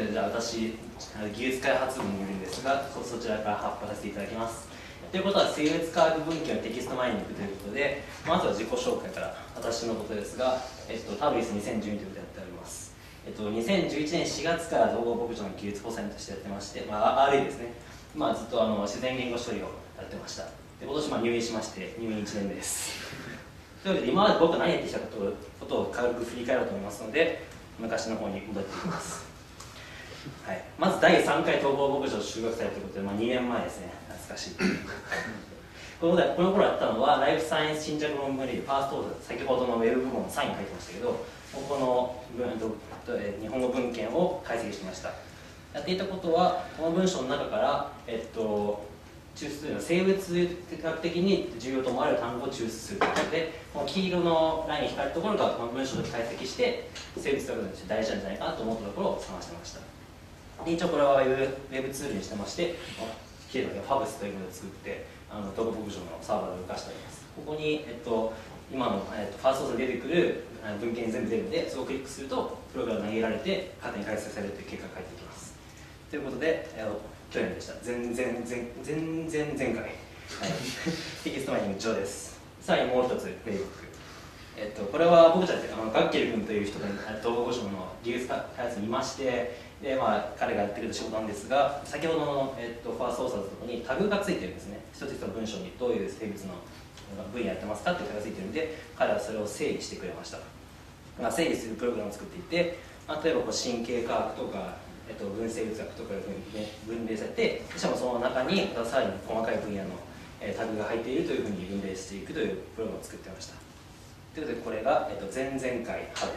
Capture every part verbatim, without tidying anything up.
で、じゃあ私、技術開発部にいるんですが、そちらから発表させていただきます。ということは、生物科学文献のテキストマイニングということで、まずは自己紹介から私のことですが、えっと、タブリスにせんじゅうにということでやっております。えっと、にせんじゅういちねんしがつから統合牧場の技術補佐員としてやってまして、まあ、アールエー ですね、まあ、ずっとあの自然言語処理をやってました。で、今年まあ入院しまして、入院いちねんめです。というわけで、今まで僕が何やってきたことを軽く振り返ろうと思いますので、昔の方に戻っていきます。はい、まずだいさんかい統合牧場修学祭ということで、まあ、にねんまえですね、懐かしい。このこの頃やったのは、ライフサイエンス新着論文レビュー、ファーストオーダー、先ほどのウェブ部門のサイン書いてましたけど、この日本語文献を解析しました。やっていたことは、この文章の中から、えっと、抽出するのは生物学的に重要と思われる単語を抽出するということで、この黄色のラインに光るところがこの文章で解析して、生物学として大事なんじゃないかなと思ったところを探してました。で一応これはウェブツールにしてまして、きれいなファブスというものを作って、あの統合牧場のサーバーで動かしております。ここに、えっと、今の、えっと、ファーストソースで出てくる文献に全部出るので、それをクリックすると、プログラムが投げられて、勝手に解析されるという結果が返ってきます。ということで、えー、去年でした。前々前前前前回、はい、テキストマイニング以上です。さらにもう一つ、プレイブック。えっと、これは僕たち、あのガッケル君という人が統合牧場の技術開発にいまして、でまあ、彼がやってくる仕事なんですが、先ほどの、えっと、ファーストオーサーズのところにタグがついてるんですね。一つ一つの文章にどういう生物の分野やってますかっていうタグがついてるんで、彼はそれを整理してくれました。まあ、整理するプログラムを作っていて、まあ、例えばこう神経科学とか、えっと、分生物学とかいうふうに、ね、分類されて、しかもその中にさらに細かい分野の、えー、タグが入っているというふうに分類していくというプログラムを作ってました。ということで、これが、えっと、前々回派です。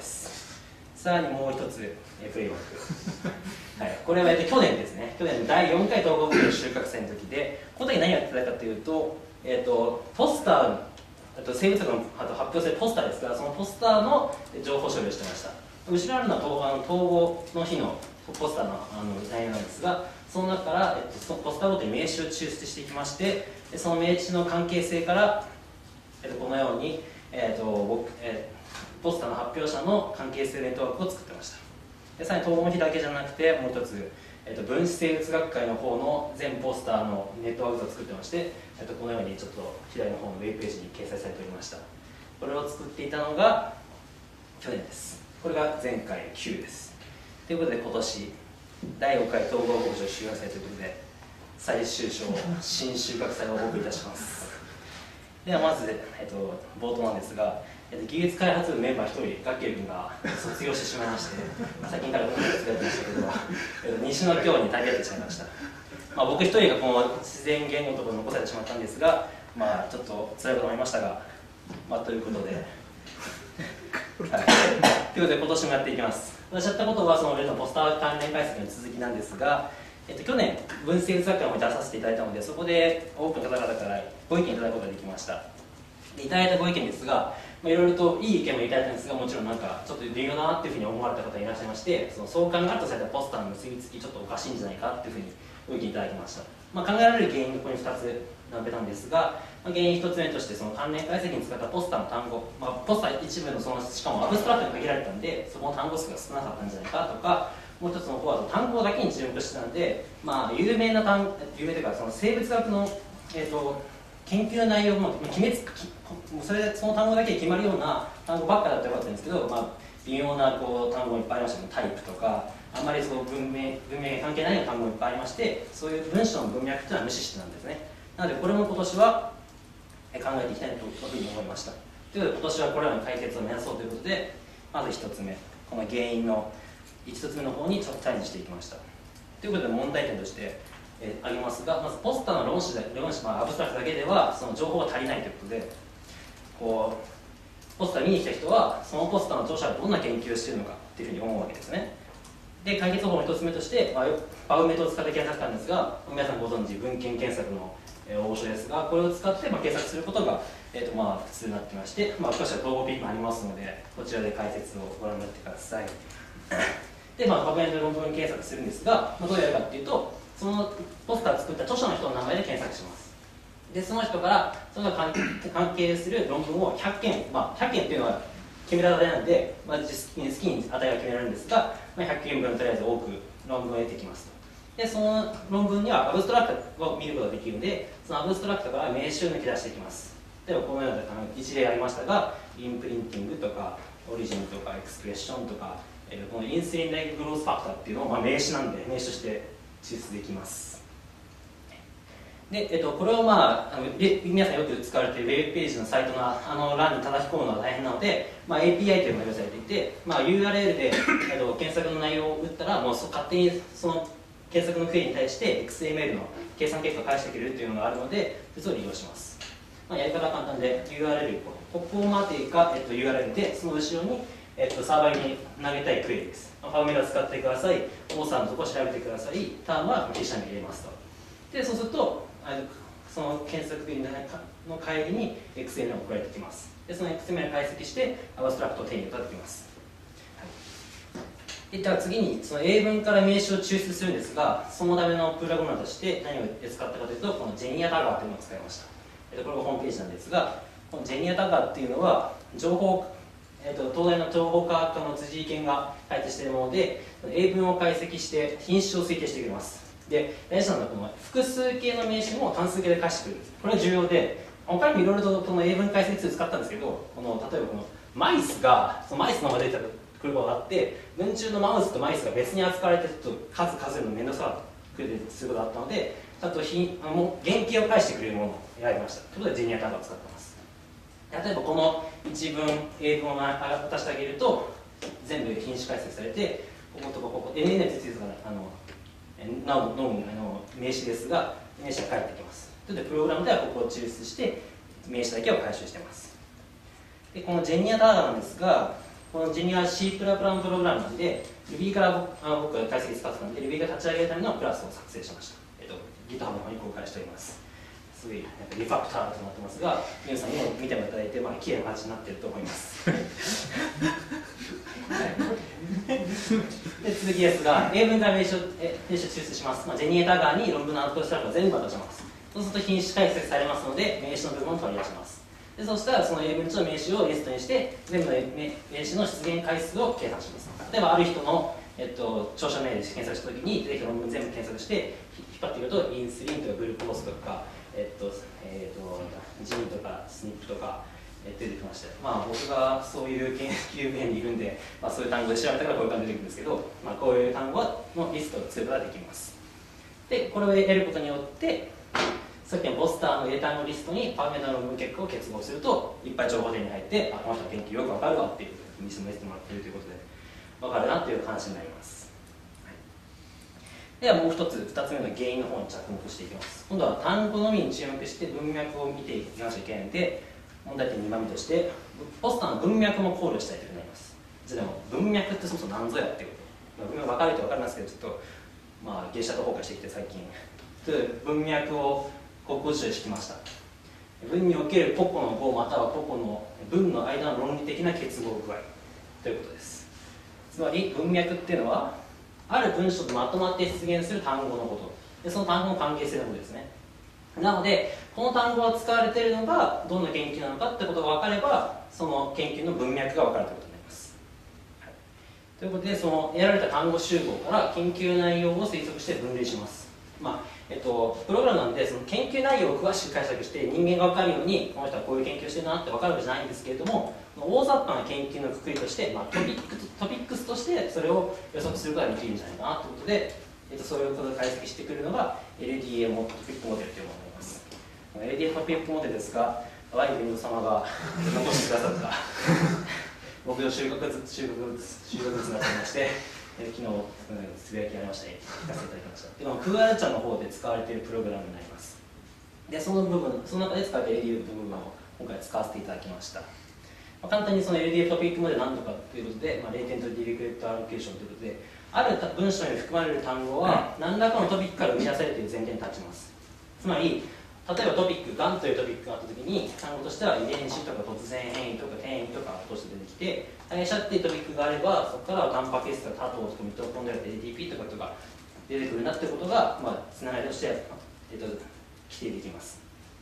さらにもう一つ、えー、プレイバック。はい、これは、えっと、去年ですね。去年のだいよんかい統合牧場収穫祭の時で、この時何やってたかというと、えっと、ポスター、あと生物学の発表されるポスターですが、そのポスターの情報処理をしてました。後ろにあるのは統合の日のポスターのあの内容なんですが、その中から、えっと、そのポスターごとに名詞を抽出していきまして、その名詞の関係性から、えっと、このように、えっと僕えー、ポスターの発表者の関係性ネットワークを作ってました。でさらに統合の日だけじゃなくて、もう一つ、えっと、分子生物学会の方の全ポスターのネットワークを作ってまして、えっと、このようにちょっと左の方のウェブページに掲載されておりました。これを作っていたのが去年です。これが前回きゅうです。ということで、今年だいごかい統合牧場収穫祭ということで、最終章新収穫祭をお送りいたします。ではまず、えっと、冒頭なんですが、えっと、技術開発部メンバーひとり、ガッケル君が卒業してしまいまして、先からこのやつがやってましたけど、えっと、西の京に旅立ってしまいました。まあ、僕一人がこの自然言語のところに残されてしまったんですが、まあ、ちょっと辛いこともありましたが、まあ、ということで、はい、ということで今年もやっていきます。私やったことはその例のポスター関連解析の続きなんですが、えっと、去年分生物学会の方に出させていただいたので、そこで多くの方々からご意見いただくことができました。でいただいたご意見ですが、まあ、いろいろといい意見もいただいたんですが、もちろんなんかちょっと微妙だなっていうふうに思われた方がいらっしゃいまして、その相関があるとされたポスターの結びつきちょっとおかしいんじゃないかっていうふうにご意見いただきました。まあ、考えられる原因がここにふたつ述べたんですが、まあ、原因ひとつめとしてその関連解析に使ったポスターの単語、まあ、ポスター一部のそのしかもアブストラクトに限られたんで、そこの単語数が少なかったんじゃないかとか、もう一つの方は単語だけに注目してたんで、まあ、有名な単有名というかその生物学の、えーと研究内容も決めつそれその単語だけで決まるような単語ばっかだったらよかったんですけど、まあ、微妙なこう単語もいっぱいありましたけど、タイプとかあんまりその文明文明に関係ないような単語もいっぱいありまして、そういう文章の文脈というのは無視してたんですね。なのでこれも今年は考えていきたいというふうに思いました。ということで今年はこれらの解決を目指そうということで、まずひとつめ、この原因のひとつめの方にチャレンジしていきました。ということで問題点としてえー、ありますが、まずポスターの論旨で論旨、まあ、アブストラクトだけではその情報が足りないということで、こうポスター見に来た人はそのポスターの著者はどんな研究をしているのかっていうふうに思うわけですね。で解決方法のひとつめとして、まあ、パウメトを使って検索したんですが、皆さんご存知文献検索の、えー、応書ですが、これを使って、まあ、検索することが、えーとまあ、普通になってまして、まあ、少しは統合ピックもありますので、こちらで解説をご覧になってください。で、まあ、パブメトで論文検索するんですが、まあ、どうやるかっていうと、そのポスターを作った著者の人の名前で検索します。で、その人からその関係する論文をひゃっけん、まあ、ひゃっけんっていうのは決められないので、まあ、好きに好きに値が決められるんですが、まあ、ひゃくえんぶんとりあえず多く論文を得てきますと。でその論文にはアブストラクトを見ることができるので、そのアブストラクトから名詞を抜き出していきます。例えばこのような一例ありましたが、インプリンティングとかオリジンとかエクスプレッションとか、えー、このインスリンライクグロースファクターっていうのを、まあ、名詞なんで名詞として抽出できます。で、えっと、これを、まあ、あの皆さんよく使われているウェブページのサイトのあの欄に叩き込むのは大変なので、まあ、エーピーアイ というのが用意されていて、まあ、ユーアールエル で、えっと、検索の内容を打ったらもうそ勝手にその検索のクエリに対して エックスエムエル の計算結果を返してくれるというのがあるので、それを利用します。まあ、やり方は簡単で ユーアールエル、ここまでが、えっと、ユーアールエル で、その後ろに、えっと、サーバーに投げたいクエリです。ファーメラ使ってください、オーサーのところ調べてください、ターンは記者に入れますと。で、そうすると、その検索クエリの帰りに エックスエムエル が送られてきます。で、その エックスエムエル を解析して、アブストラクトを手に入れることができます。では次にその英文から名詞を抽出するんですが、そのためのプログラムとして何を使ったかというと、このジェニアタガーというのを使いました。これがホームページなんですが、このジェニアタガーっていうのは情報、えー、と東大の情報科学科の辻井健が開発しているもので、英文を解析して品種を推定してくれます。で、大事なのはこの複数形の名詞も単数形で返してくれる。これは重要で、他にもいろいろとこの英文解析ツール使ったんですけど、この例えばこのマイスが、そのマイスのまま出てくることがあって、文中のマウスとマイスが別に扱われてちょっと数数えるの面倒くさくすることがあったので、ちゃんとひあの原型を返してくれるものを選びました。ということでジェニアタガーを使ってます。例えばこの一文英文を渡してあげると全部品種解析されて、こことここ、ここ エヌエヌ ってついてたらあのなおのみあの名詞ですが、名詞が返ってきます。ということでプログラムではここを抽出して名詞だけを回収しています。でこのジェニアタガーなんですが、このジェニアは C プラプラのプログラムなんで、Ruby から僕あの僕が解析使ってたので、Ruby が立ち上げるためのクラスを作成しました。えっと、GitHub の方に公開しております。すごいなんかリファクターとなってますが、皆さんにも見てもいただいて、まあ、綺麗な形になっていると思います。はい、で続きですが、英文から名詞を抽出します。まあ、ジェニアタガーに論文のアウトプットストラクター全部渡します。そうすると品種解析されますので、名詞の部分を取り出します。でそうしたらその英文と名詞をリストにして、全部の名詞の出現回数を計算します。例えばある人の、えっと、長所メールで検索したときに出てきた論文全部検索して引っ張っていくと、インスリンとかグルコースとか、えっとえっと、ジンとかスニップとか出てきまして、まあ、僕がそういう研究面にいるんで、まあ、そういう単語で調べたからこういう単語が出てくるんですけど、まあ、こういう単語のリストを作ることができます。でこれをやることによって、さっきのポスターの英単語リストにパーメナの論文結果を結合すると、いっぱい情報手に入って、あ、この人の研究よくわかるわっていうことを見せてもらっているということで、わかるなという話になります。はい、ではもう一つ、二つ目の原因の方に着目していきます。今度は単語のみに注目して文脈を見ていかなきゃいけないので、問題点にばんめとして、ポスターの文脈も考慮したいということになります。じゃあでも、文脈ってそもそも何ぞやっていうこと。まあ、文脈分かると分かりますけど、ちょっと、まあ、芸者と崩壊してきて最近。文脈を国語辞書で敷きました。文における個々の語または個々の文の間の論理的な結合具合ということです。つまり文脈っていうのはある文章とまとまって出現する単語のことで、その単語の関係性のことですね。なのでこの単語が使われているのがどんな研究なのかってことが分かれば、その研究の文脈が分かるということになります。はい、ということで、その得られた単語集合から研究内容を推測して分類します。まあえっと、プログラムなんでその研究内容を詳しく解釈して人間が分かるようにこの人はこういう研究をしてるなって分かるわけじゃないんですけれども、大雑把な研究のくくりとして、まあ、トピックトピックスとしてそれを予測することができるんじゃないかなということで、えっと、そういうことを解析してくるのが エルディーエー トピックモデルというものになります。 エルディーエー トピックモデルですが、ワインド様が残してくださった僕の収穫物収穫物収穫物になっていまして、昨日つぶやきありましたね、聞かせていただきました。でもプーアルチャの方で使われているプログラムになります。でその部分、その中で使われている エルディーエフ の部分を今回使わせていただきました。まあ、簡単にその エルディーエフ トピックモデル何とかということで、まあ、レイテントディリクレットアロケーションということで、ある文章に含まれる単語は何らかのトピックから生み出されている前提に立ちます。つまり例えばトピック、がんというトピックがあったときに、単語としては遺伝子とか突然変異とか転移とかとして出てきて、代謝っていうトピックがあれば、そこからはタンパク質とかタトウとかミトコンドリアとか エーティーピー とかとか出てくるなってことが、まあ、つながりとして、えっと、規定できます。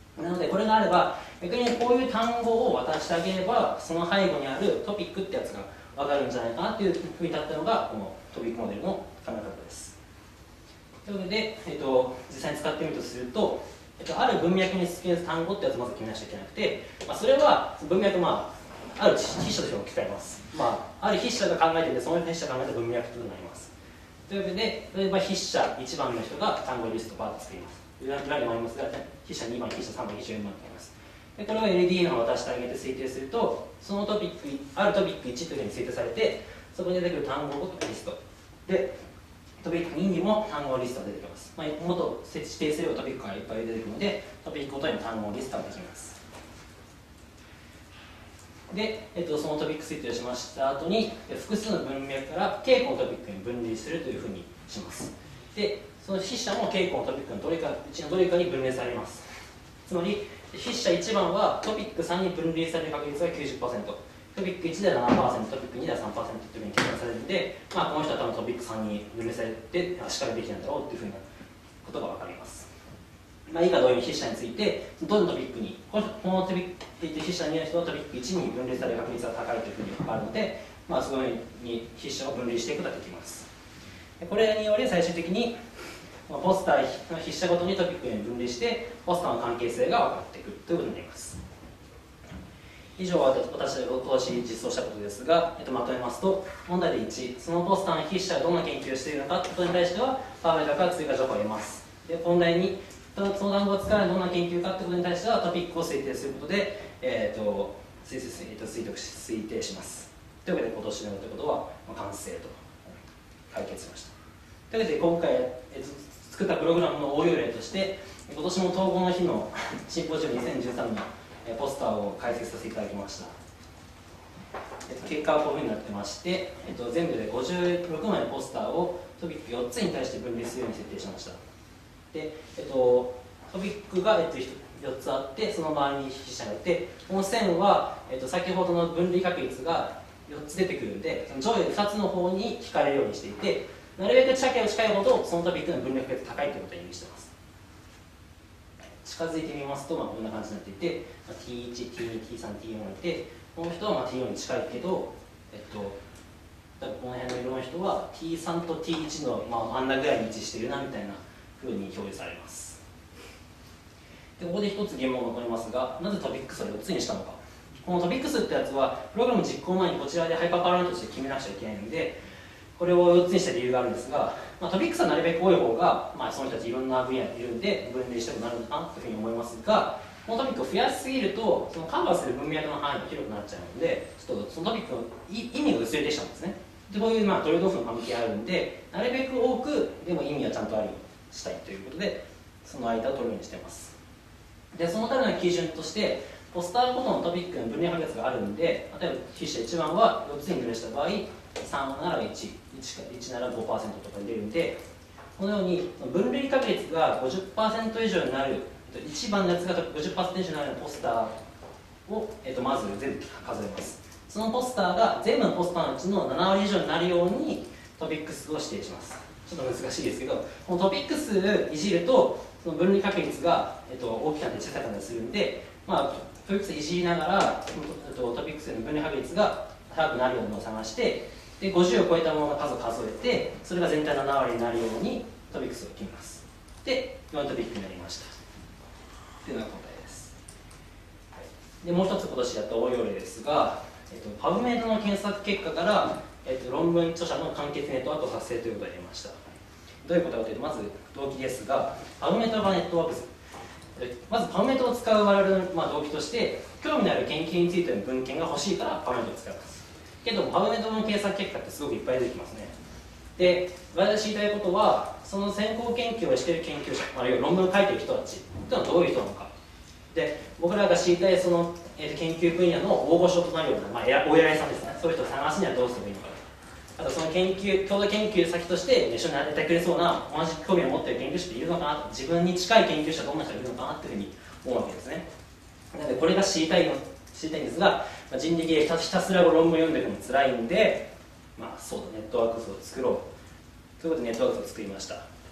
なのでこれがあれば逆にこういう単語を渡してあげればその背後にあるトピックってやつが分かるんじゃないかなっていうふうになったのがこのトピックモデルの考え方です。ということで、えっと、実際に使ってみるとすると、えっと、ある文脈に出現する単語ってやつをまず決めなきゃいけなくて、まあ、それは文脈、まあ、ある筆者としても使います。まあ、ある筆者が考えていてその筆者が考えた文脈となります。というわけで、例えば筆者いちばんの人が単語リストをバーッと作ります。裏にもありますが、筆者にばん、筆者さんばん、筆者よんばんとあります。でこれを エルディー の渡してあげて推定すると、そのトピック、あるトピックいちというふうに推定されて、そこに出てくる単語ごとリスト。で、トピックににも単語リストが出てきます。まあ、もっと指定すればトピックがいっぱい出てくるので、トピックごとに単語リストができます。で、えっと、そのトピック推定をしました後に、複数の文脈から稽古のトピックに分類するというふうにします。で、その筆者も稽古のトピックのどれかうちのどれかに分類されます。つまり、筆者いちばんはトピックさんに分類される確率が きゅうじゅっパーセント、トピックいちでは ななパーセント、トピックにでは さんパーセント というふうに計算されるので、まあ、この人は多分トピックさんに分類されてしかるべきなんだろうというふうなことが分かります。まあ、以下同様に筆者について、どのトピックに、このトピック、筆者にの人はトピックいちに分類される確率が高いというふうに分かるので、まあ、そのように筆者を分類していくことができます。これにより最終的にポスターの筆者ごとにトピックに分類してポスターの関係性が分かってくるということになります。以上は私が今年実装したことですが、えっと、まとめますと、問題でいち、そのポスターの筆者がどんな研究をしているのかということに対してはパラメータから追加情報を得ます。で問題にその単語を使わないどんな研究かということに対してはトピックを推定することで、えー、と推推推測し推定します。というわけで今年のということは、まあ、完成と解決しました。というわけで今回、えー、と作ったプログラムの応用例として今年も統合の日のシンポジウムにせんじゅうさんのポスターを解析させていただきました。えっと、結果はこういうふうになってまして、えっと、全部でごじゅうろくまいのポスターをトピックよっつに対して分類するように設定しました。で、えっと、トピックが、えっと、よっつあって、その周りに筆者がいて、この線は、えっと、先ほどの分類確率がよっつ出てくるんで、その上位ふたつの方に引かれるようにしていて、なるべく近い近いほどそのトピックの分類確率が高いということを意味しています。近づいてみますと、まあ、こんな感じになっていて、まあ、ティーワン、ティーツー、ティースリー、ティーフォー がいて、この人はまあ ティーフォー に近いけど、えっと、この辺の色の人は ティースリー と ティーワン のまあ真ん中ぐらいに位置しているなみたいな風に表示されます。でここで一つ疑問が残りますが、なぜトピックスをよっつにしたのか。このトピックスってやつは、プログラム実行前にこちらでハイパーパラメータとして決めなくちゃいけないので、これをよっつにした理由があるんですが、まあ、トピックスはなるべく多い方が、まあ、その人たちいろんな分野にいるんで分類してもなるのかなというふうに思いますが、このトピックを増やしすぎるとそのカバーする文脈の範囲が広くなっちゃうので、ちょっとそのトピックの意味が薄れてきちゃうんですね。でこういうまあトレードオフの関係あるんで、なるべく多くでも意味はちゃんとあるようにしたいということで、その間を取るようにしています。でそのための基準としてポスターごとのトピックの分類確率があるんで、例えば筆者いちばんはよっつに分類した場合、さんならいち、いちなら ごパーセント とか出るんで、このように分類確率が ごじゅっパーセント 以上になる、いちばんのやつが ごじゅっパーセント 以上になるポスターを、えっと、まず全部数えます。そのポスターが全部のポスターのうちのななわり以上になるようにトピック数を指定します。ちょっと難しいですけど、このトピック数いじるとその分類確率が、えっと、大きくなって小さくなったりするんで、まあ、トピック数いじりながらトピック数の分類確率が高くなるようなのを探して、でごじゅうを超えたものの数を数えて、それが全体のななわりになるようにトピック数を決めます。でよんトピックになりましたというのが答えです。でもう一つ今年やった応用例ですが、えっと、パブメイドの検索結果から、えっと、論文著者の完結ネットワークを作成ということが出ました。どういうことかというと、まず動機ですが、パブメイドがネットワーク図。まずパブメイドを使う我々の、まあ、動機として、興味のある研究についての文献が欲しいからパブメイドを使います。けどパブメイドの検索結果ってすごくいっぱい出てきますね。で、我々が知りたいことは、その先行研究をしている研究者、あるいは論文を書いている人たちというのはどういう人なのか。で、僕らが知りたいその、えー、研究分野の大御所となるような、まあ、お偉いさんですね、そういう人を探すにはどうすればいいのか。あとその研究、共同研究先として一緒にやってくれそうな同じ興味を持っている研究者っているのかなと、自分に近い研究者どんな人がいるのかなというふうに思うわけですね。なのでこれが知りたいの知りたいんですが、まあ、人力でひたすら論文を読んでいくのも辛いんで、まあそうだ、ネットワーク図を作ろうということでネットワーク図を作りました。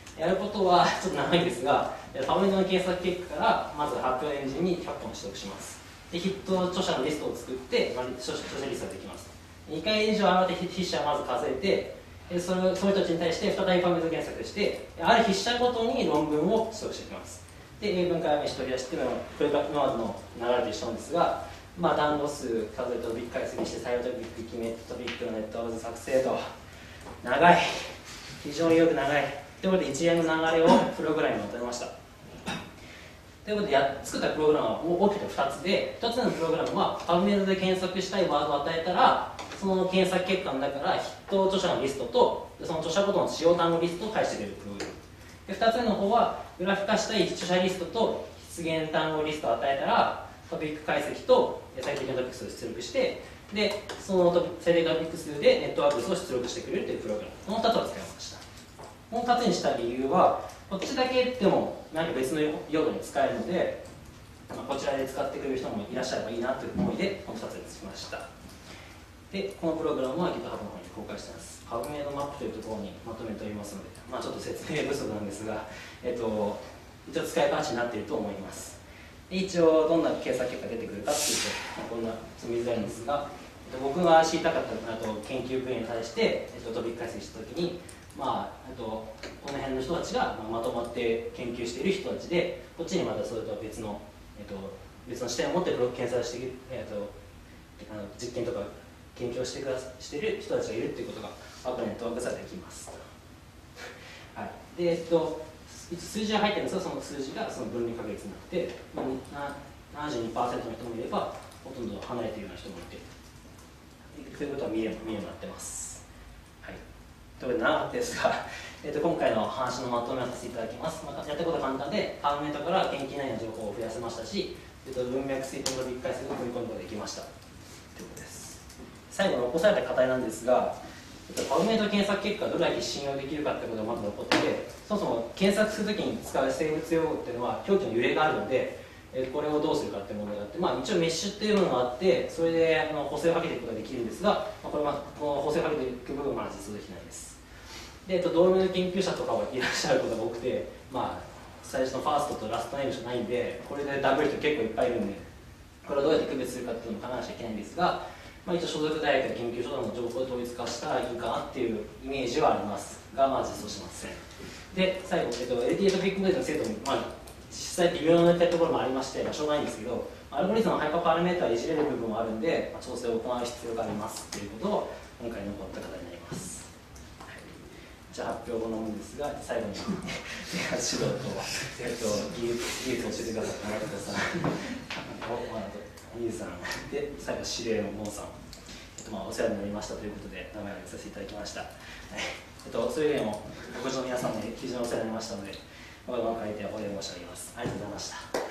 やることはちょっと長いんですが、パブメドの検索結果からまず発表エンジンにひゃっぽん取得します。でヒット著者のリストを作って、まあ、著者リストができます。にかい以上現れて筆者をまず数えて、それその人たちに対して再びパブメド検索して、ある筆者ごとに論文を取得していきます。で、英文から名詞取り出していうのは、これが今までの流れと一緒なんですが、まあ、単語数、数えトピック解析して、採用トピック、決めトピックのネットワーク作成と、長い、非常によく長い。ということで、一連の流れをプログラムにまとめました。ということでや、作ったプログラムは大きくふたつで、ふたつ目のプログラムは、パブメドで検索したいワードを与えたら、その検索結果の中から筆頭著者のリストと、その著者ごとの使用単語リストを返してくれるプログラム。でふたつめの方は、グラフ化したい著者リストと出現単語リストを与えたら、トピック解析と最適なトピック数を出力して、で、その最適なトピック数でネットワーク数を出力してくれるというプログラム。このふたつを使いました。このふたつにした理由は、こっちだけでも何か別の用途に使えるので、まあ、こちらで使ってくれる人もいらっしゃればいいなという思いで、このふたつにつきました。で、このプログラムは GitHub の方に公開しています。パブメドマップというところにまとめておりますので、まあ、ちょっと説明不足なんですが、えっと、一応使い方になっていると思います。で一応、どんな検索結果が出てくるかっていうと、まあ、こんな見づらいんですが、えっと、僕が知りたかったあと研究分野に対して、えっと、トピック解析したときに、まあ、あとこの辺の人たちがまとまって研究している人たちで、こっちにまたそれとは別の、えっと、別の視点を持って検索している、えっと、あの実験とか研究をしてくだしている人たちがいるということがアプリにネットワークされてきます。はい、で、えっと、数字が入ってるんですが、その数字がその分離確率になって、ななじゅうにパーセント の人もいれば、ほとんど離れているような人もいて、ということは見えるようになってます。はい、ということで、長かったですが、えっと、今回の話のまとめをさせていただきます。まあ、やったことは簡単で、パブメドから研究内容の情報を増やせましたし、えっと、文脈推定トピック解析を組み込むことができました。ということです。最後に残された課題なんですが、パブメド検索結果がどれだけ信用できるかということがまず残っていて、そもそも検索するときに使う生物用語っていうのは表記の揺れがあるので、これをどうするかっていう問題があって、まあ、一応メッシュっていうものがあって、それであの補正をかけていくことができるんですが、これはこの補正をかけていく部分は実装できないです。で、えっと、同盟の研究者とかはいらっしゃることが多くて、まあ、最初のファーストとラストネームしかないんで、これでダブル人結構いっぱいいるんで、これをどうやって区別するかっていうのを考えなきゃいけないんですが、まあ、一応所属大学や研究所などの情報を統一化したらいいかなっていうイメージはありますが、まあ実装しません。で、最後、えっと、エルティー トピックモデルの精度も、まあ、実際微妙なところもありまして、まあ、しょうがないんですけど、アルゴリズムのハイパーパラメーターをいじれる部分もあるんで、まあ、調整を行う必要がありますということを今回残った課題になります。はい、じゃあ発表後のものですが、最後に指導と、えっと、技術を教えてくださった中田さん、ゆうさんで、最後指令のモンさん、えっとまあ、お世話になりましたということで名前を挙げさせていただきました。はい、えっと、それ以外もご視聴の皆さんで非常にお世話になりましたので、まだまだ書いてお礼申し上げます。ありがとうございました。